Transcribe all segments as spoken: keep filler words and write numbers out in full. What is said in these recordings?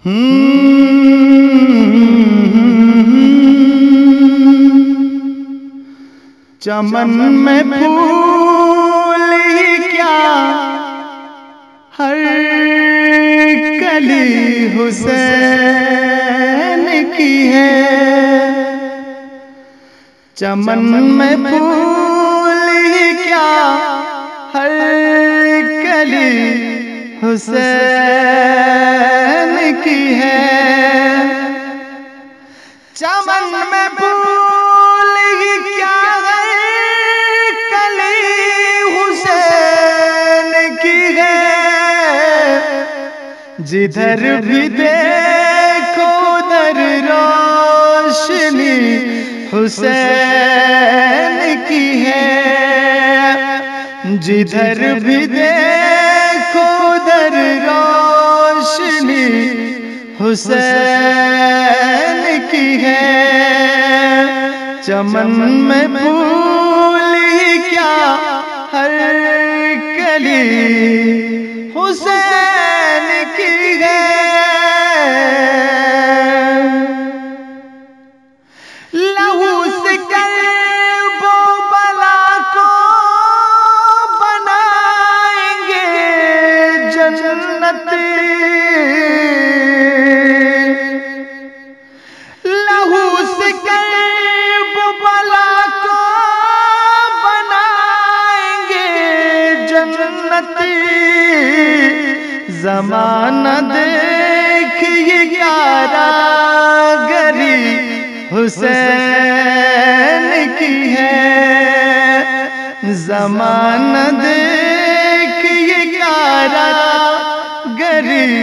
چمن میں پھول ہی کیا ہر کلی حسین کی ہے، چمن میں پھول ہی کیا ہر کلی حسین کی ہے، چمن میں پھول ہی کیا ہر کلی حسین کی ہے، جدھر بھی دیکھو ادھر روشنی حسین کی ہے، جدھر بھی دیکھو ادھر روشنی حسین کی ہے، چمن میں پھول ہی کیا ہر کلی حسین کی ہے، لہو سے کرب و بلا کو بنائیں گے جنت، لہو سے کرب و بلا کو بنائیں گے جنت، زمانہ دیکھیے کاراگری حسین کی ہے، زمانہ دیکھیے کاراگری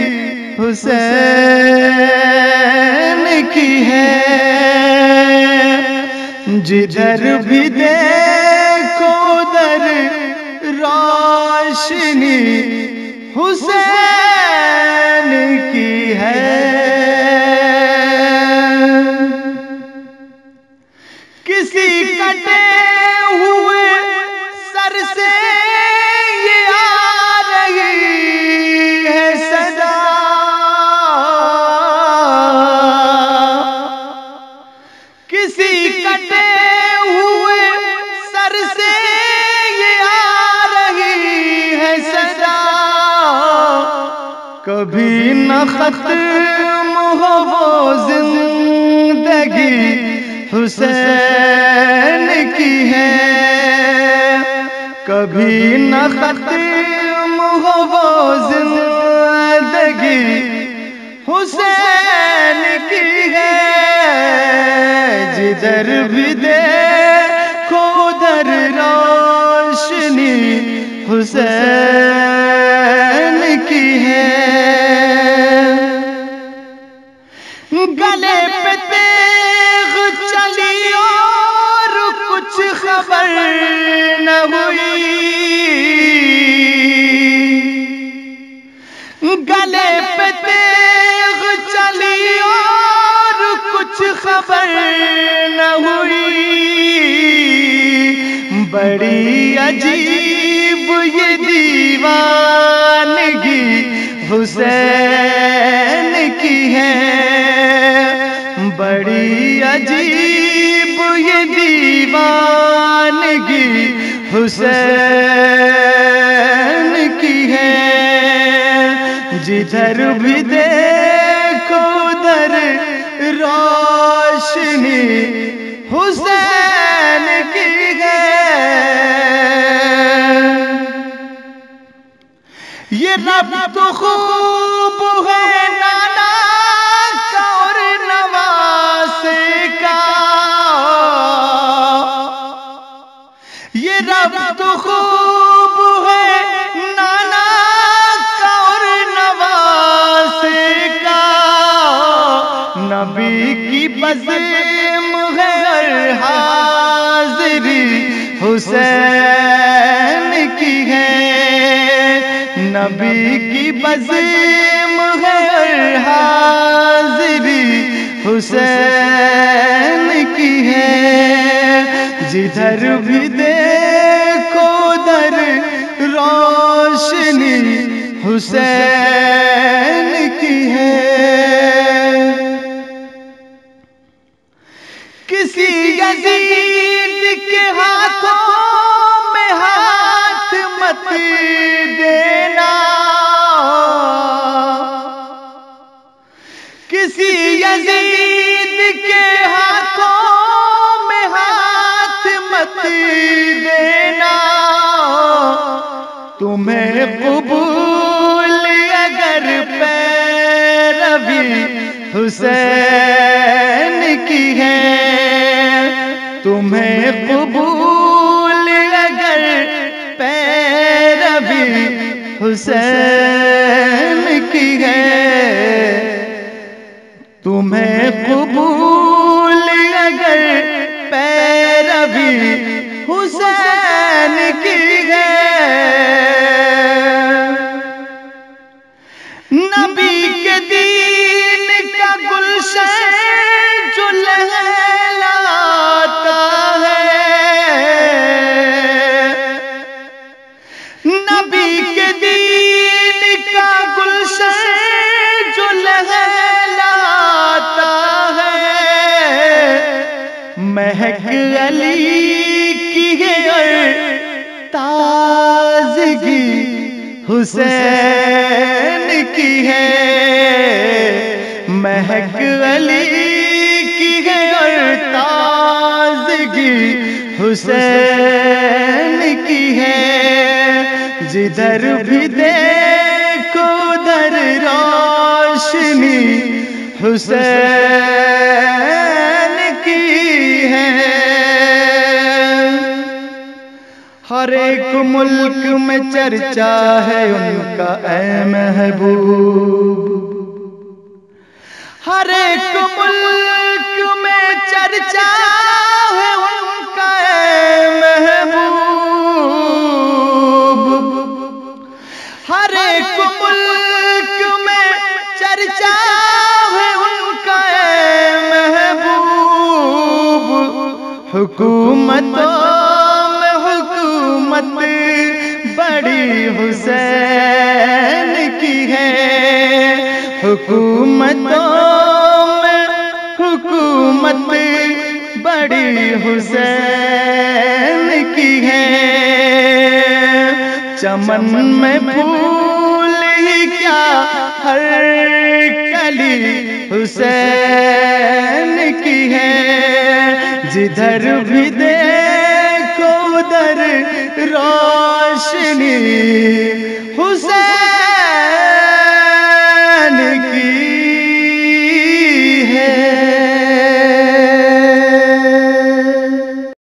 حسین کی ہے، جدھر بھی دیکھو ادھر روشنی حسین کی ہے، کسی کٹے ہوئے سر سے یہ آ رہی ہے صدا، کسی کٹے ہوئے سر سے یہ آ رہی ہے صدا، کبھی نہ ختم ہو وہ زندگی حسین کی ہے، کبھی نہ ختم ہو وہ زندگی حسین کی ہے، جدھر بھی دیکھو ادھر روشنی حسین کی ہے، گلے پہ تیغ چلی اور کچھ خبر نہ ہوئی، گلے پہ تیغ چلی اور کچھ خبر نہ ہوئی، بڑی عجیب یہ دیوانگی حسین کی ہے، بڑی عجیب یہ دیوانگی حسین کی ہے، جدھر بھی دیکھو ادھر روشنی حسین کی ہے، یہ رب تو خوب ہے نانا کا اور نواسے کا، یہ رب تو خوب ہے نانا کا اور نواسے کا، نبی کی بزم ہے ہر حاضری حسین کی ہے، نبی کی بزم ہے ہر حاضری حسین کی ہے، جدھر بھی دیکھو ادھر روشنی حسین کی ہے۔ تمہیں قبول اگر پیروی حسین کی ہے، تمہیں قبول اگر پیروی حسین کی ہے، تمہیں قبول اگر پیروی حسین کی ہے، نبی کے دین کا گلشن جو لہلاتا ہے، نبی کے دین کا گلشن جو لہلاتا ہے، مہک علی کی ہے اور تازگی حسین کی ہے، مہک علی کی ہے اور تازگی حسین کی ہے، جدھر بھی دیکھو ادھر روشنی حسین کی ہے، ہر ایک ملک میں چرچا ہے ان کا اے محبوب، ہر ایک ملک میں چرچا ہے ان کا اے محبوب، ہر ایک ملک میں چرچا ہے ان کا اے محبوب، حکومتوں میں حکومت بڑی حسین کی ہے، حکومتوں میں حکومت بڑی حسین کی ہے، چمن میں پھول ہی کیا ہر کلی حسین کی ہے، جدھر بھی دیکھو ادھر روشنی حسین